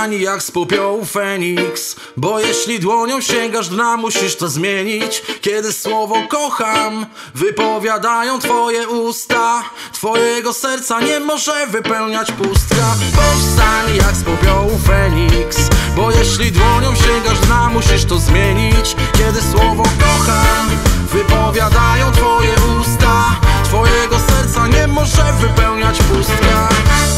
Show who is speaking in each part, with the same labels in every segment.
Speaker 1: Powstań jak z popiołu Feniks, bo jeśli dłonią sięgasz dna, musisz to zmienić. Kiedy słowo kocham wypowiadają twoje usta, twojego serca nie może wypełniać pustka. Powstań jak z popiołu Feniks, bo jeśli dłonią sięgasz dna, musisz to zmienić. Kiedy słowo kocham wypowiadają twoje usta, twojego serca nie może wypełniać pustka.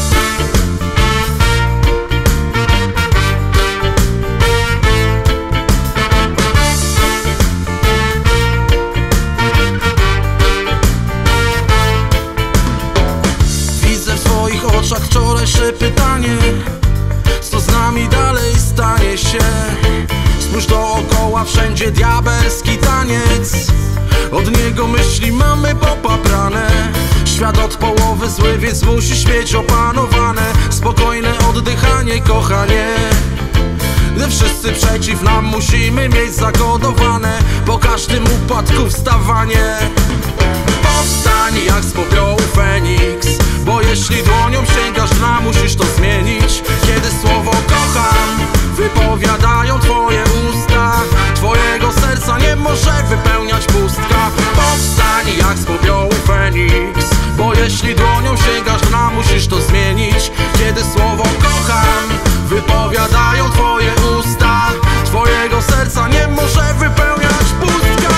Speaker 1: Widzę w twoich oczach wczorajsze pytanie, co z nami dalej stanie się. Spójrz dookoła, wszędzie diabelski taniec, od niego myśli mamy popaprane. Świat od połowy zły, więc musisz mieć opanowane spokojne oddychanie, kochanie. Gdy wszyscy przeciw nam, musimy mieć zakodowane po każdym upadku wstawanie. Powstań jak z popiołu Feniks, bo jeśli dłonią sięgasz dna, musisz to zmienić. Kiedy słowo kocham wypowiadają twoje usta, twojego serca nie może wypełniać pustka. Powstań jak z popiołu Feniks, bo jeśli dłonią sięgasz dna, musisz to zmienić. Kiedy słowo kocham wypowiadają twoje usta, twojego serca nie może wypełniać pustka.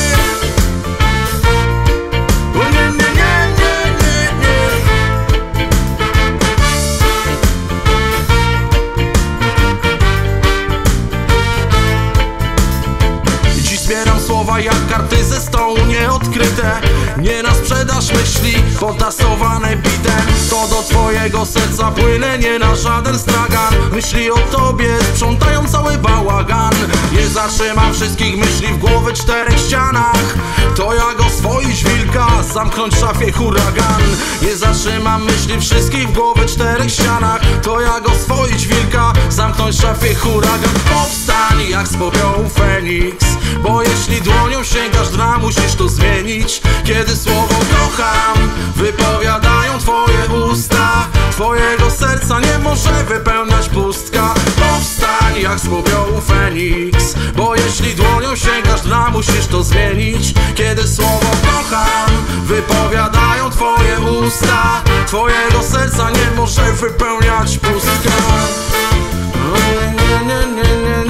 Speaker 1: Zbieram słowa jak karty ze stołu nieodkryte, nie na sprzedaż myśli potasowane bitem. To do twojego serca płynę, nie na żaden stragan. Myśli o tobie sprzątają cały bałagan. Nie zatrzymam wszystkich myśli w głowy czterech ścianach. To jak oswoić wilka, zamknąć w szafie huragan. Nie zatrzymam myśli wszystkich w głowy czterech ścianach. To jak oswoić wilka, zamknąć w szafie huragan. Powstań jak z popiołu Feniks, bo jeśli dłonią sięgasz dna, musisz to zmienić. Kiedy słowo kocham wypowiadają twoje usta, twojego serca nie może wypełniać pustka. Powstań jak z popiołu Feniks, bo jeśli dłonią sięgasz dna, musisz to zmienić. Kiedy słowo kocham wypowiadają twoje usta, twojego serca nie może wypełniać pustka. Nie, nie, nie, nie.